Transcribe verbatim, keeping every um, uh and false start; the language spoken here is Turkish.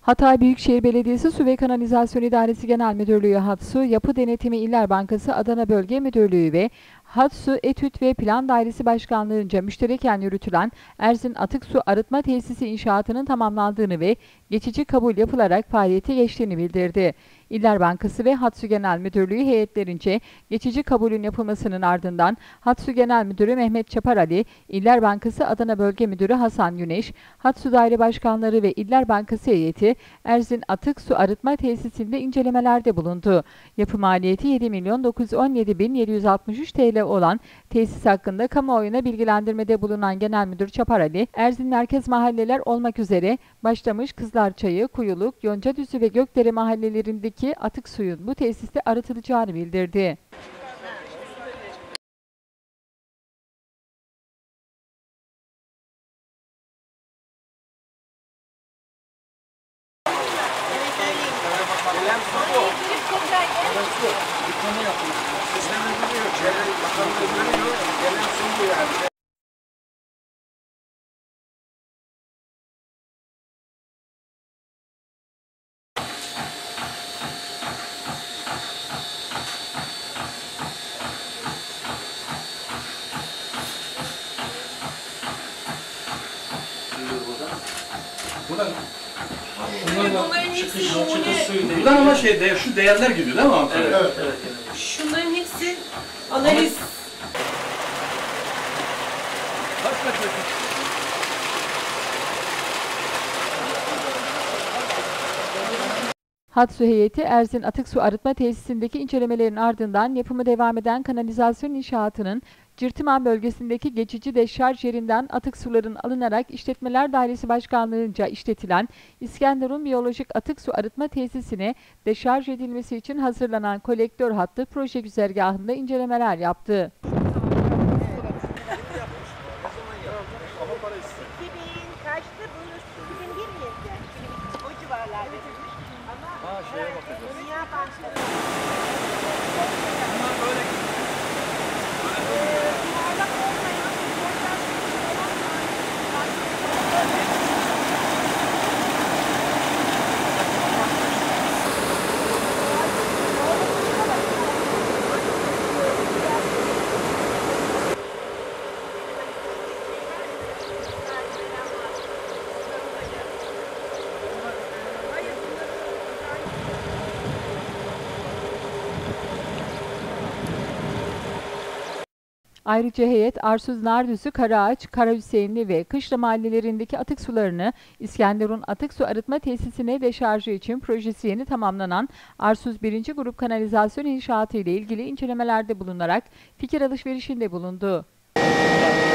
Hatay Büyükşehir Belediyesi Su ve Kanalizasyon İdaresi Genel Müdürlüğü Hatsu, Yapı Denetimi İller Bankası Adana Bölge Müdürlüğü ve Hatsu Etüt ve Plan Dairesi Başkanlığı'nca müştereken yürütülen Erzin Atık Su Arıtma Tesisi inşaatının tamamlandığını ve geçici kabul yapılarak faaliyete geçtiğini bildirdi. İller Bankası ve Hatsu Genel Müdürlüğü heyetlerince geçici kabulün yapılmasının ardından Hatsu Genel Müdürü Mehmet Çaparali, İller Bankası Adana Bölge Müdürü Hasan Güneş, Hatsu Daire Başkanları ve İller Bankası heyeti Erzin Atık Su Arıtma Tesisinde incelemelerde bulundu. Yapı maliyeti yedi milyon dokuz yüz on yedi bin yedi yüz altmış üç T L olan tesis hakkında kamuoyuna bilgilendirmede bulunan Genel Müdür Çaparali, Erzin merkez mahalleler olmak üzere Başlamış, Kızlarçayı, Kuyuluk, Yoncadüzü ve Gökdere mahallelerindeki atık suyun bu tesiste arıtılacağını bildirdi. Buradan bunların hepsi numune... Buradan ama şey, de, şu değerler gidiyor değil mi abi? Evet, evet, evet, evet. Şunların hepsi analiz. Kaç metre? Hatsu heyeti Erzin Atık Su Arıtma Tesisindeki incelemelerin ardından yapımı devam eden kanalizasyon inşaatının Cırtıman bölgesindeki geçici deşarj yerinden atık suların alınarak İşletmeler Dairesi Başkanlığı'nca işletilen İskenderun Biyolojik Atık Su Arıtma Tesisine deşarj edilmesi için hazırlanan kolektör hattı proje güzergahında incelemeler yaptı. Kaçtı bu? iki bin bir miydi? O civarlarda. Ama Ha, şeye bakacağız. Dünya Bankası. Bunlar böyle Yuvarlak olmayan Ayrıca heyet Arsuz Nardüzü, Karaağaç, Karahüseyinli ve Kışla mahallelerindeki atık sularını İskenderun Atık Su Arıtma Tesisine deşarjı için projesi yeni tamamlanan Arsuz birinci Grup Kanalizasyon İnşaatı ile ilgili incelemelerde bulunarak fikir alışverişinde bulundu.